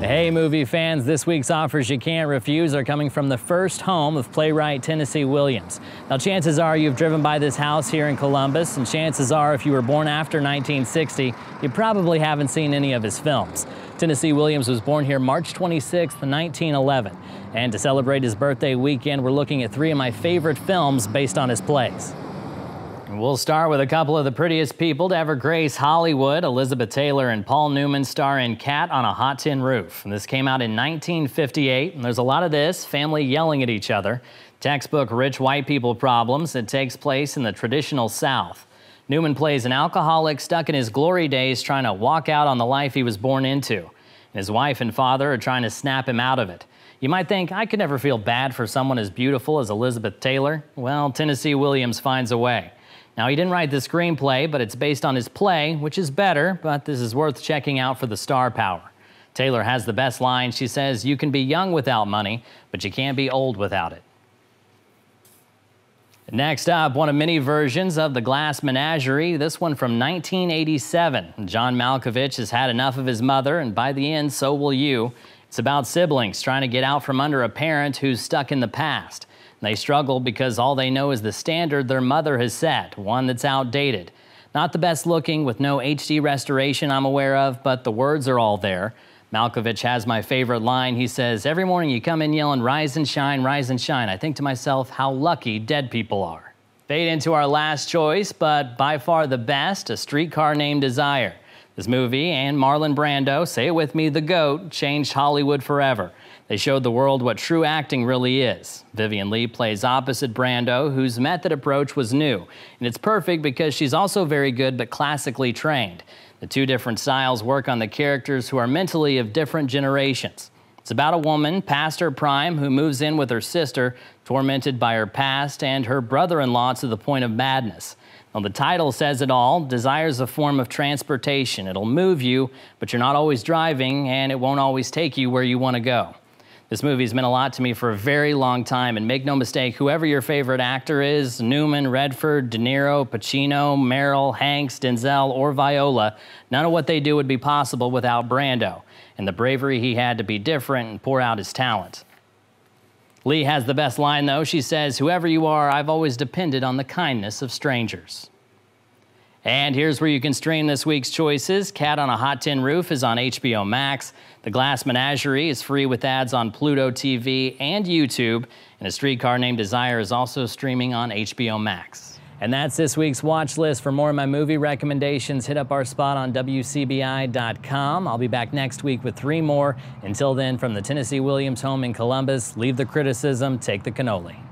Hey movie fans, this week's offers you can't refuse are coming from the first home of playwright Tennessee Williams. Now chances are you've driven by this house here in Columbus, and chances are if you were born after 1960, you probably haven't seen any of his films. Tennessee Williams was born here March 26, 1911. And to celebrate his birthday weekend, we're looking at three of my favorite films based on his plays. We'll start with a couple of the prettiest people to ever grace Hollywood. Elizabeth Taylor and Paul Newman star in Cat on a Hot Tin Roof. And this came out in 1958, and there's a lot of this, family yelling at each other. Textbook rich white people problems. It takes place in the traditional South. Newman plays an alcoholic stuck in his glory days trying to walk out on the life he was born into. And his wife and father are trying to snap him out of it. You might think, I could never feel bad for someone as beautiful as Elizabeth Taylor. Well, Tennessee Williams finds a way. Now, he didn't write the screenplay, but it's based on his play, which is better, but this is worth checking out for the star power. Taylor has the best line. She says, "You can be young without money, but you can't be old without it." Next up, one of many versions of The Glass Menagerie, this one from 1987. John Malkovich has had enough of his mother, and by the end, so will you. It's about siblings trying to get out from under a parent who's stuck in the past. They struggle because all they know is the standard their mother has set, one that's outdated. Not the best looking, with no HD restoration I'm aware of, but the words are all there. Malkovich has my favorite line. He says, "Every morning you come in yelling, 'Rise and shine, rise and shine.' I think to myself, how lucky dead people are." Fade into our last choice, but by far the best, A Streetcar Named Desire. This movie and Marlon Brando, say it with me, the GOAT, changed Hollywood forever. They showed the world what true acting really is. Vivien Leigh plays opposite Brando, whose method approach was new. And it's perfect because she's also very good but classically trained. The two different styles work on the characters who are mentally of different generations. It's about a woman past her prime who moves in with her sister, tormented by her past, and her brother-in-law to the point of madness. Well, the title says it all. Desire is a form of transportation. It'll move you, but you're not always driving, and it won't always take you where you want to go. This movie's meant a lot to me for a very long time, and make no mistake, whoever your favorite actor is, Newman, Redford, De Niro, Pacino, Meryl, Hanks, Denzel, or Viola, none of what they do would be possible without Brando, and the bravery he had to be different and pour out his talent. Leigh has the best line, though. She says, "Whoever you are, I've always depended on the kindness of strangers." And here's where you can stream this week's choices. Cat on a Hot Tin Roof is on HBO Max. The Glass Menagerie is free with ads on Pluto TV and YouTube. And A Streetcar Named Desire is also streaming on HBO Max. And that's this week's watch list. For more of my movie recommendations, hit up our spot on WCBI.com. I'll be back next week with 3 more. Until then, from the Tennessee Williams home in Columbus, leave the criticism, take the cannoli.